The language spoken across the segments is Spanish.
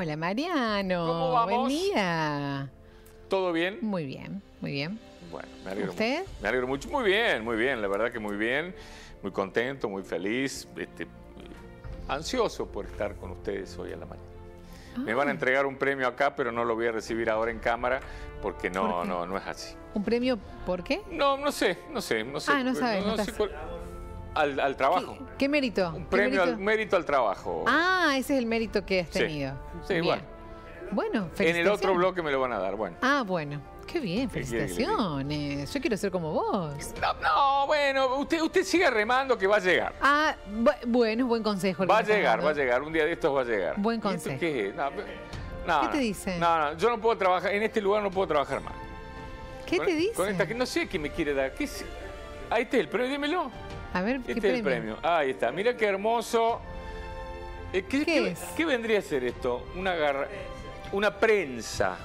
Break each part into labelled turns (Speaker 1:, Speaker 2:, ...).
Speaker 1: Hola, Mariano.
Speaker 2: ¿Cómo vamos?
Speaker 1: Buen día.
Speaker 2: ¿Todo bien?
Speaker 1: Muy bien, muy bien.
Speaker 2: Bueno, me alegro.
Speaker 1: ¿Usted?
Speaker 2: Mucho. Me alegro mucho. Muy bien, la verdad que muy bien. Muy contento, muy feliz. Ansioso por estar con ustedes hoy a la mañana. Me van a entregar un premio acá, pero no lo voy a recibir ahora en cámara porque no es así.
Speaker 1: ¿Un premio por qué?
Speaker 2: No sé.
Speaker 1: Ah, no sabes. No
Speaker 2: sé al trabajo.
Speaker 1: ¿Qué mérito?
Speaker 2: Un premio, mérito al trabajo.
Speaker 1: Ah, ese es el mérito que has tenido.
Speaker 2: Sí,
Speaker 1: bien. Bueno, felicitaciones.
Speaker 2: En el otro bloque me lo van a dar, bueno.
Speaker 1: Ah, bueno. Qué bien, felicitaciones. Yo quiero ser como vos.
Speaker 2: Bueno, usted siga remando que va a llegar.
Speaker 1: Ah, bueno, buen consejo.
Speaker 2: Va a llegar. Un día de estos va a llegar.
Speaker 1: Buen consejo.
Speaker 2: ¿Qué es?
Speaker 1: ¿Qué te dice?
Speaker 2: No, yo no puedo trabajar, en este lugar no puedo trabajar más.
Speaker 1: ¿Qué te dice?
Speaker 2: Con esta, no sé qué me quiere dar. ¿Qué es? Ahí está el premio, dímelo.
Speaker 1: A ver, ¿qué
Speaker 2: Este es el premio. Ahí está, mira qué hermoso.
Speaker 1: ¿Qué es?
Speaker 2: ¿Qué vendría a ser esto? Una prensa.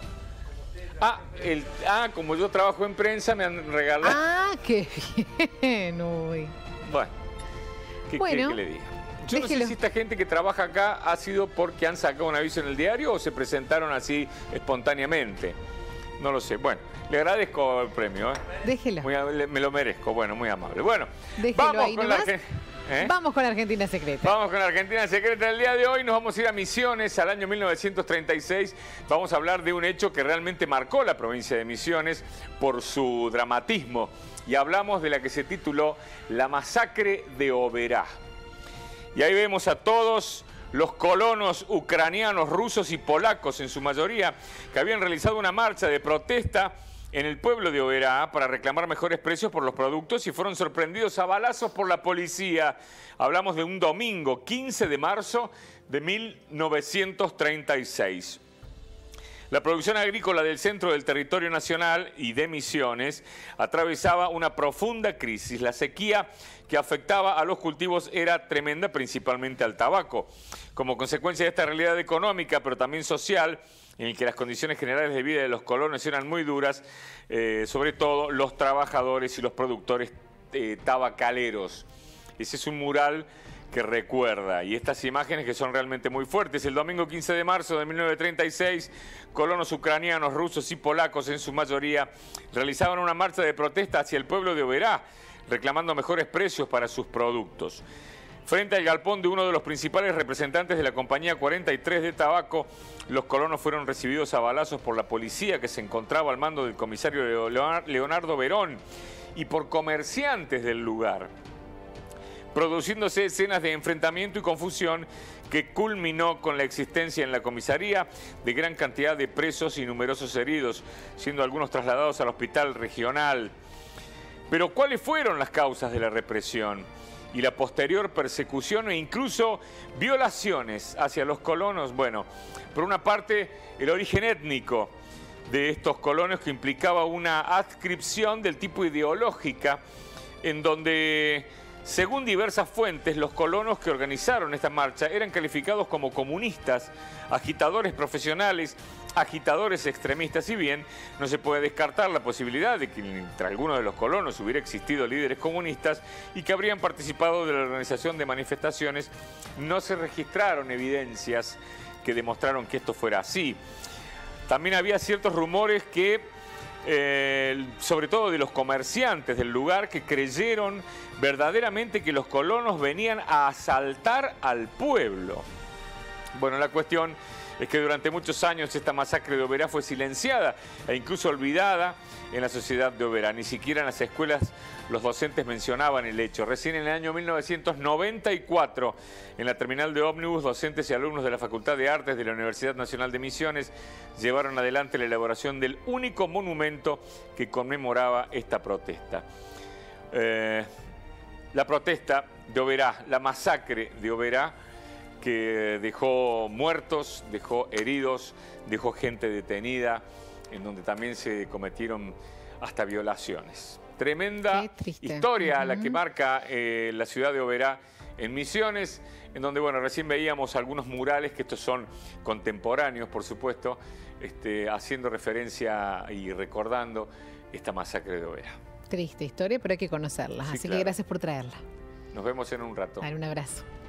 Speaker 2: Como yo trabajo en prensa, me han regalado.
Speaker 1: Ah, qué bien. Uy.
Speaker 2: Bueno, ¿qué quiere que le diga? Yo no sé si esta gente que trabaja acá ha sido porque han sacado un aviso en el diario o se presentaron así espontáneamente. No lo sé. Bueno, le agradezco el premio.
Speaker 1: Déjelo.
Speaker 2: Me lo merezco. Bueno, muy amable. Bueno,
Speaker 1: déjelo
Speaker 2: vamos con
Speaker 1: Vamos con la Argentina Secreta.
Speaker 2: Vamos con la Argentina Secreta. El día de hoy nos vamos a ir a Misiones, al año 1936. Vamos a hablar de un hecho que realmente marcó la provincia de Misiones por su dramatismo. Y hablamos de la que se tituló La Masacre de Oberá. Y ahí vemos a todos los colonos ucranianos, rusos y polacos en su mayoría, que habían realizado una marcha de protesta en el pueblo de Oberá para reclamar mejores precios por los productos y fueron sorprendidos a balazos por la policía. Hablamos de un domingo, 15 de marzo de 1936. La producción agrícola del centro del territorio nacional y de Misiones atravesaba una profunda crisis. La sequía que afectaba a los cultivos era tremenda, principalmente al tabaco. Como consecuencia de esta realidad económica, pero también social, en el que las condiciones generales de vida de los colonos eran muy duras, sobre todo los trabajadores y los productores tabacaleros. Ese es un mural que recuerda, y estas imágenes que son realmente muy fuertes. El domingo 15 de marzo de 1936, colonos ucranianos, rusos y polacos en su mayoría realizaban una marcha de protesta hacia el pueblo de Oberá, reclamando mejores precios para sus productos. Frente al galpón de uno de los principales representantes de la compañía 43 de tabaco, los colonos fueron recibidos a balazos por la policía que se encontraba al mando del comisario Leonardo Verón y por comerciantes del lugar, produciéndose escenas de enfrentamiento y confusión que culminó con la existencia en la comisaría de gran cantidad de presos y numerosos heridos, siendo algunos trasladados al hospital regional. Pero ¿cuáles fueron las causas de la represión y la posterior persecución e incluso violaciones hacia los colonos? Bueno, por una parte, el origen étnico de estos colonos, que implicaba una adscripción del tipo ideológica, en donde, según diversas fuentes, los colonos que organizaron esta marcha eran calificados como comunistas, agitadores profesionales, agitadores extremistas. Si bien no se puede descartar la posibilidad de que entre algunos de los colonos hubiera existido líderes comunistas y que habrían participado de la organización de manifestaciones, no se registraron evidencias que demostraron que esto fuera así. También había ciertos rumores que sobre todo de los comerciantes del lugar, que creyeron verdaderamente que los colonos venían a asaltar al pueblo. Bueno, la cuestión es que durante muchos años esta masacre de Oberá fue silenciada e incluso olvidada en la sociedad de Oberá. Ni siquiera en las escuelas los docentes mencionaban el hecho. Recién en el año 1994, en la terminal de ómnibus, docentes y alumnos de la Facultad de Artes de la Universidad Nacional de Misiones llevaron adelante la elaboración del único monumento que conmemoraba esta protesta. La protesta de Oberá, la masacre de Oberá, que dejó muertos, dejó heridos, dejó gente detenida, en donde también se cometieron hasta violaciones. Tremenda historia la que marca la ciudad de Oberá en Misiones, en donde, bueno, recién veíamos algunos murales, que estos son contemporáneos, por supuesto, haciendo referencia y recordando esta masacre de Oberá.
Speaker 1: Triste historia, pero hay que conocerla, así que gracias por traerla.
Speaker 2: Nos vemos en un rato.
Speaker 1: Dale un abrazo.